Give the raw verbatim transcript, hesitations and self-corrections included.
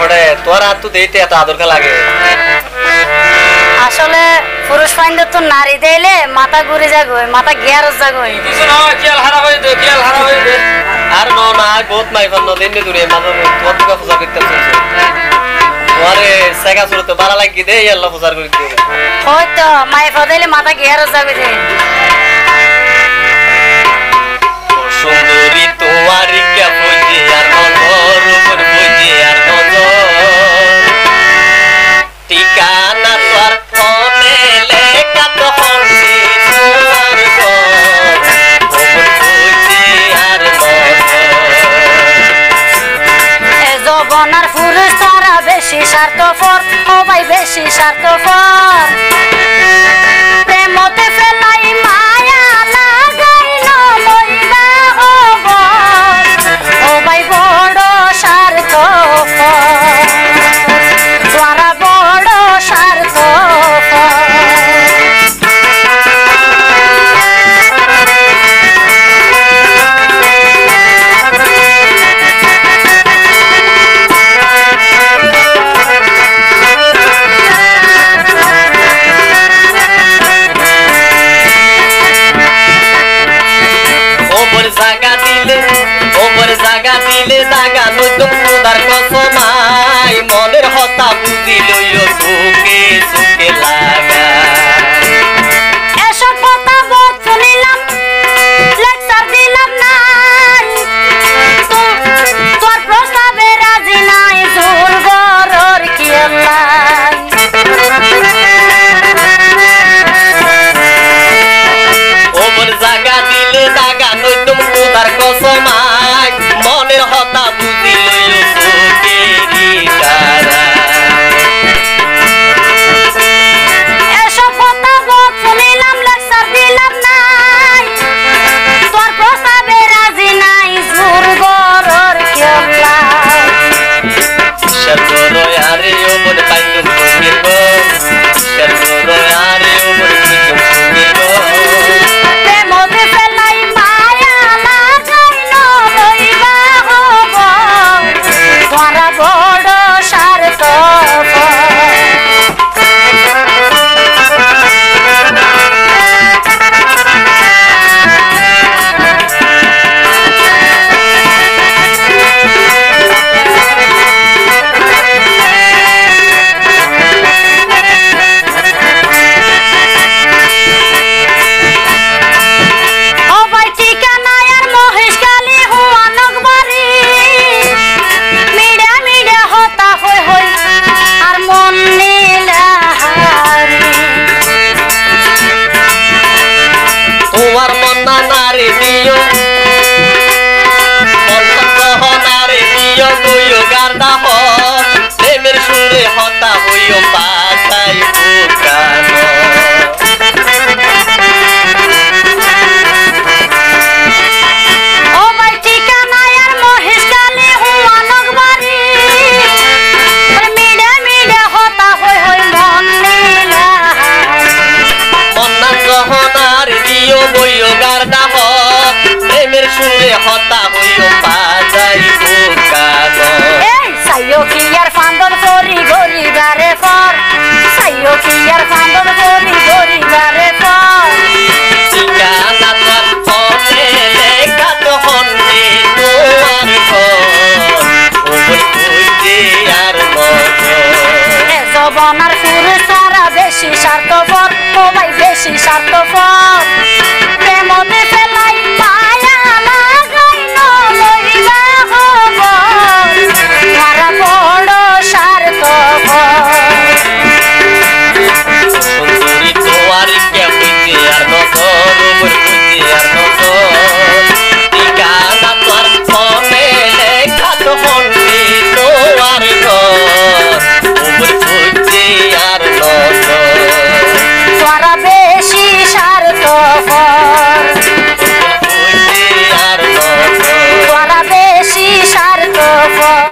পড়ে তোর হাত তো দেইতে এত আদর লাগে আসলে পুরুষ ফাইন্দ তো নারী দেইলে মাথা ঘুরে যাগো মাথা গিয়ারস যাগো কিছু না খেয়াল হারা হয়ে দে খেয়াল হারা হয়ে দে আর নো না বহুত মাই ফন্ন দিন দূরে মাথা তোর তো পূজা করতে চলছে ওরে সেগা শুরু তো বাড়া লাগি দে আল্লাহ পূজা করে দিও হয়তো মাই ফদাইলে মাথা গিয়ারস যাবে যে সুন্দরী তোমার কে বুঝি আর নজর উপর বুঝি আর নজর ঠিকানা তোর ফোনে লেখা তো হচ্ছে তোমার ঘর উপর বুঝি আর নজর এ জবনার পুরুষ তারা বেশি স্বার্থপর ও ভাই বেশি স্বার্থপর প্রেমতে ফেলাই মায়া লাগাইল লইবা ও ও ভাই বড় স্বার্থপর তোরা বড় স্বার্থপর জাগা দিলে ওপর জাগা দিলে জাগা নতুন খোদার কসমাই মনের হতা বুঝি লইও সুখে সুখে লাগা এসব কথা বহুত শুনিলাম লেকচার দিলাম নাই তোর প্রস্তাবে রাজি নাই জোর গরর কিয়াল্লাই ওপর জাগা দিলে জাগা নতুন খোদার কসমাই মনের হতা বুঝি লইও সুখে রিকারা এসব কথা বহুত শুনিলাম লেকচার দিলাম নাই তোর প্রস্তাবে রাজি নাই জোর গরর কিয়াল্লাই শর্মরো আরে ওপর পাইতুম সুখের গো শর্মরো আরে ওপর পাইতুম সুখের গো প্রেমতে ফেলাই মায়া লাগাইল লইবা হব তোরা বড় স্বার্থপর ও ভাই ঠিকানা আর মহেশখালী হুয়া নগবাড়ি মিডা মিডা হতা হই হই আর মন নীলাহারি তোমার মন না নারে দিও মন সহ নারে দিও কইও গার্দা হ প্রেমের সুরে হতা হইও পাছাই পুকানো ও ভাই ঠিকানা আর মহেশখালী হুয়া নগবাড়ি মিডা মিডা হতা হই হই মন নীলাহারি মন না সহ নারে দিও কইও গার্দা হ প্রেমের সুরে হতা হইও পাছাই পুকানো এই সাইও কি আর ফান্দর করি গরিবারে ফর সাইও কি আর ফান্দর করি গরিবারে ফর ঠিকানা তোর ফোনে লেখা তো হচ্ছে তোমার ঘর উপর বুঝি আর নজর এ জবনার পুরুষ তারা বেশি স্বার্থপর ও ভাই বেশি স্বার্থপর প্রেমতে ফেলাই